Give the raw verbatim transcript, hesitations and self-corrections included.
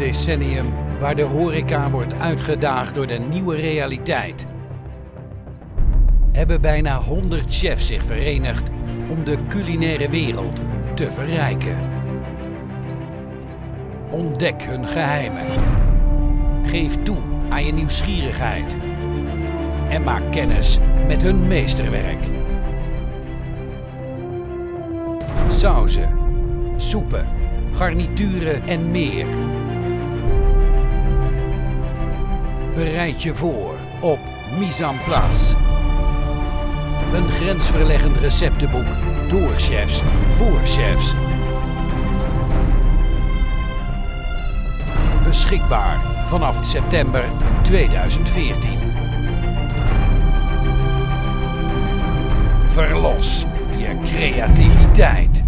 decennium waar de horeca wordt uitgedaagd door de nieuwe realiteit, hebben bijna honderd chefs zich verenigd om de culinaire wereld te verrijken. Ontdek hun geheimen. Geef toe aan je nieuwsgierigheid. En maak kennis met hun meesterwerk. Sauzen, soepen, garnituren en meer. Bereid je voor op Mise en Place. Een grensverleggend receptenboek door chefs voor chefs. Beschikbaar vanaf september tweeduizend veertien. Verlos je creativiteit.